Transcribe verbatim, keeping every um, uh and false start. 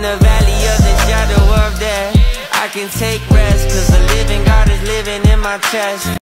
the valley of the shadow of death, I can take rest, cause the living God is living in my chest.